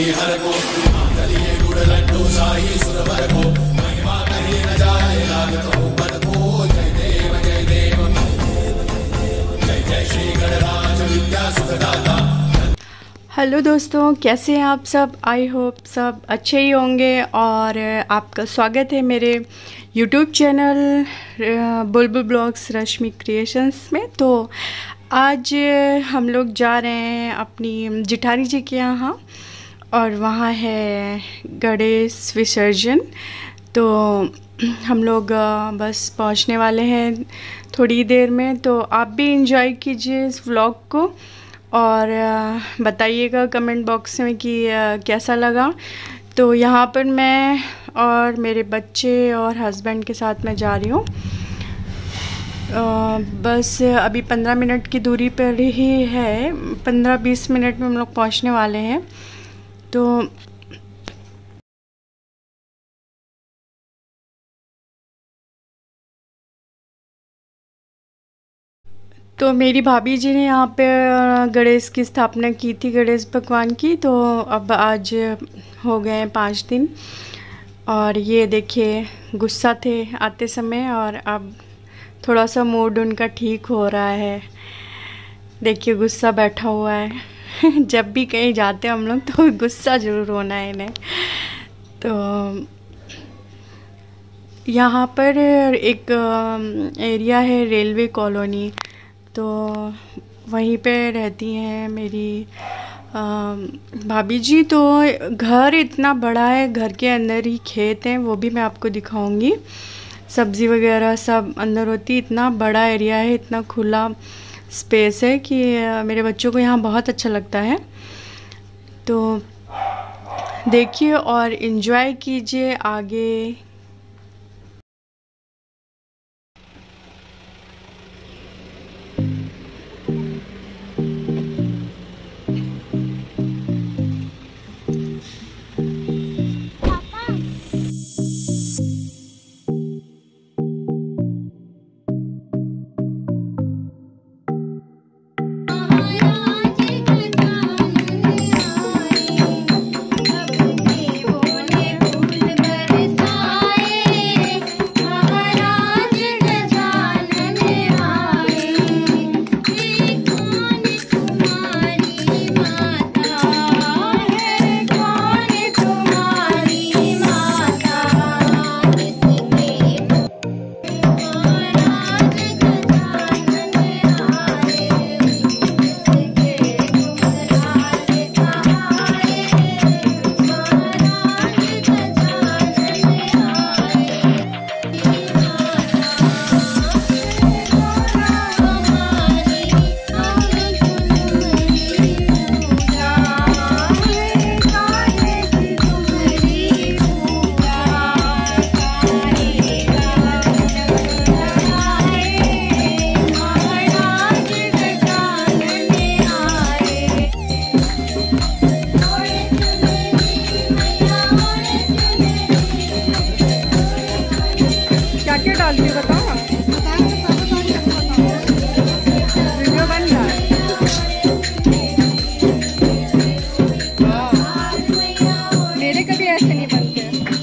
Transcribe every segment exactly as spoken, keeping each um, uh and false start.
हर को मांगलिये गुड़ लड्डू साई सुरवर को महिमा कहीं न जाए लागत हो पद को जय देव जय देव जय जय श्री गणराज विद्या सुखदाता। हेलो दोस्तों, कैसे हैं आप सब? आई होप सब अच्छे ही होंगे और आपका स्वागत है मेरे YouTube channel Bulbul blogs Rashmi creations में। तो आज हम लोग जा रहे हैं अपनी जिठानी जी के यहाँ और वहाँ है गणेश विसर्जन। तो हम लोग बस पहुँचने वाले हैं थोड़ी देर में। तो आप भी एंजॉय कीजिए इस व्लॉग को और बताइएगा कमेंट बॉक्स में कि कैसा लगा। तो यहाँ पर मैं और मेरे बच्चे और हस्बैंड के साथ मैं जा रही हूँ। बस अभी पंद्रह मिनट की दूरी पर ही है, पंद्रह बीस मिनट में हम लोग पहुँचने वाले हैं। तो तो मेरी भाभी जी ने यहाँ पे गणेश की स्थापना की थी, गणेश भगवान की। तो अब आज हो गए हैं पाँच दिन और ये देखिए गुस्सा थे आते समय और अब थोड़ा सा मूड उनका ठीक हो रहा है। देखिए गुस्सा बैठा हुआ है। जब भी कहीं जाते हैं हम लोग तो गुस्सा ज़रूर होना है इन्हें। तो यहाँ पर एक एरिया है रेलवे कॉलोनी, तो वहीं पे रहती हैं मेरी भाभी जी। तो घर इतना बड़ा है, घर के अंदर ही खेत हैं, वो भी मैं आपको दिखाऊंगी। सब्ज़ी वगैरह सब अंदर होती, इतना बड़ा एरिया है, इतना खुला स्पेस है कि मेरे बच्चों को यहाँ बहुत अच्छा लगता है। तो देखिए और इन्जॉय कीजिए आगे। क्या डालती है बताओ ना, वीडियो बन रहा है। मेरे कभी ऐसे नहीं बनते।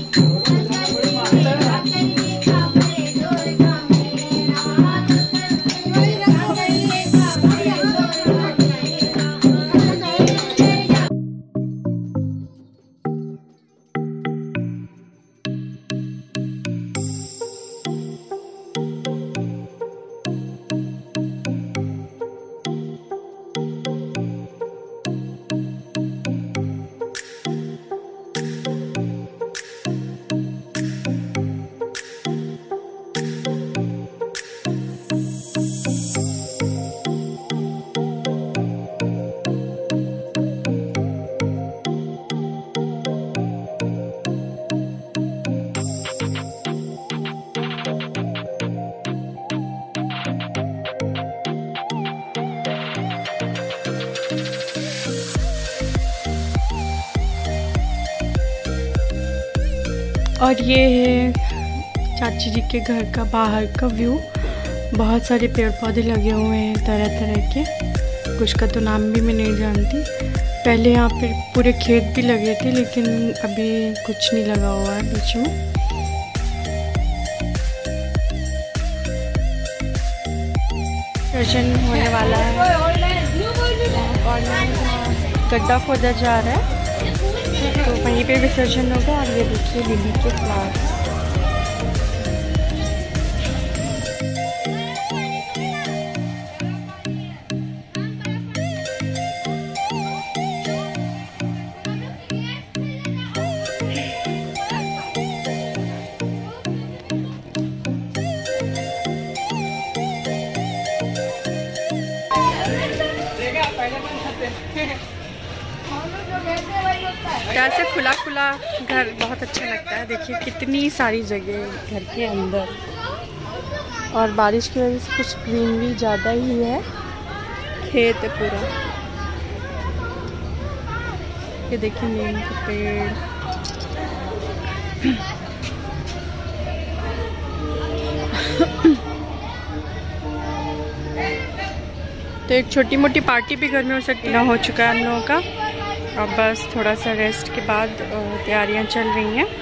और ये है चाची जी के घर का बाहर का व्यू। बहुत सारे पेड़ पौधे लगे हुए हैं तरह तरह के, कुछ का तो नाम भी मैं नहीं जानती। पहले यहाँ पे पूरे खेत भी लगे थे, लेकिन अभी कुछ नहीं लगा हुआ है बीच में। विसर्जन होने वाला है और गड्ढा खोदा जा रहा है, तो वहीं पे विसर्जन होगा। और ये देखिए लिली के फ्लावर्स। ऐसे खुला खुला घर बहुत अच्छा लगता है। देखिए कितनी सारी जगह घर के अंदर, और बारिश की वजह से कुछ ग्रीनरी ज़्यादा ही है। खेत है पूरा। ये देखिए नीम का पेड़। तो एक छोटी मोटी पार्टी भी घर में हो सकती है। हो चुका है हम लोगों का, अब बस थोड़ा सा रेस्ट के बाद तैयारियां चल रही हैं।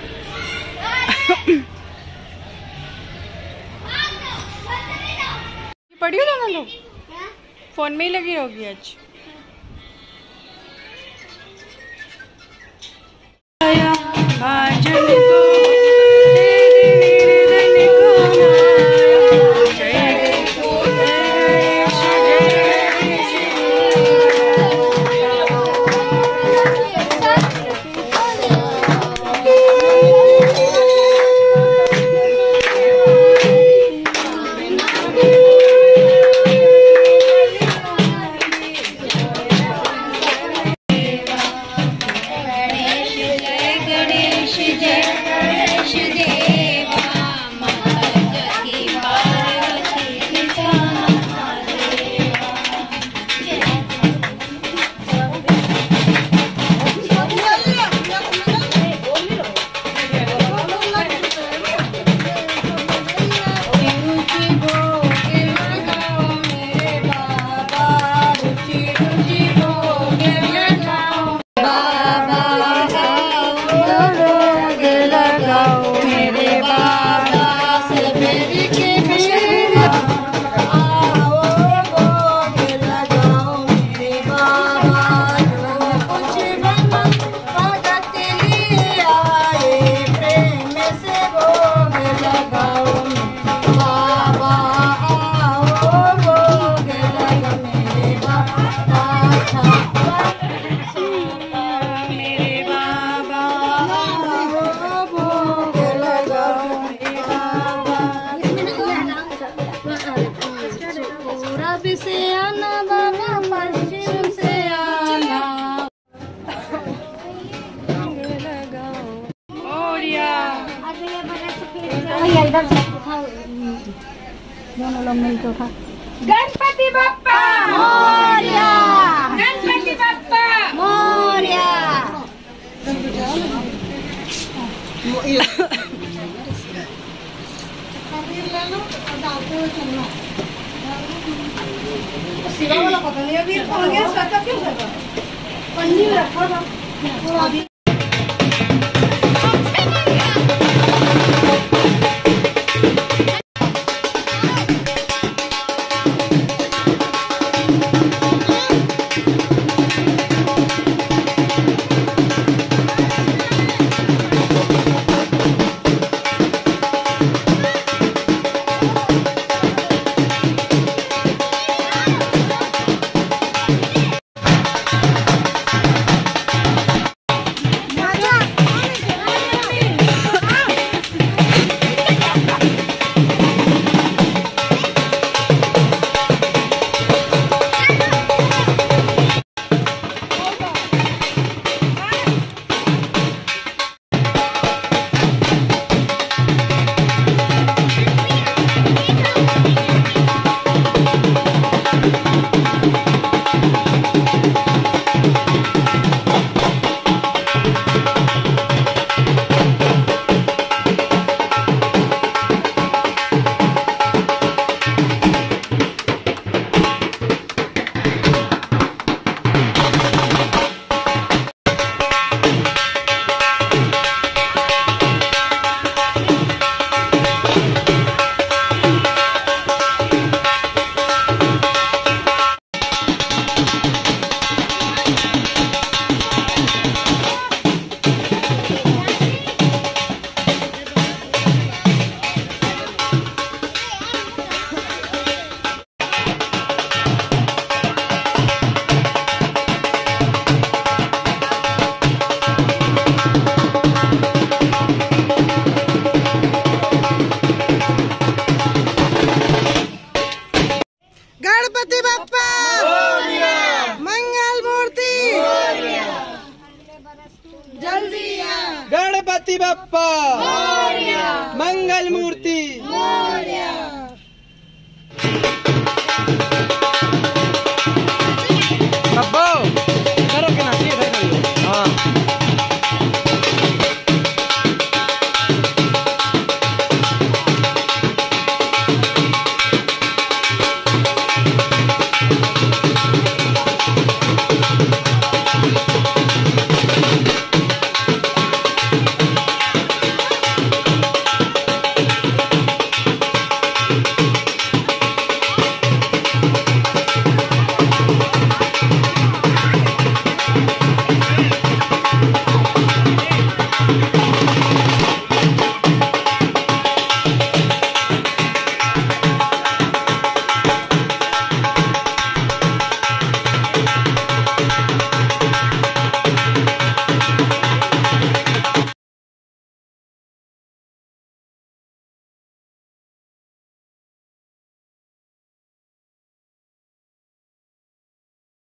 पढ़ी हो दोनों लोग? फोन में ही लगी होगी आज। से आना बाबा, पश्चिम से आना। दोनों लोग मिलकर खा। गणपति बप्पा मोरया, गणपति बप्पा मोरया। सिवा वाला पता नहीं अभी हो गया। सटा क्यों सटा पन्नी में रखा था अभी। गणपति बप्पा मंगल मूर्ति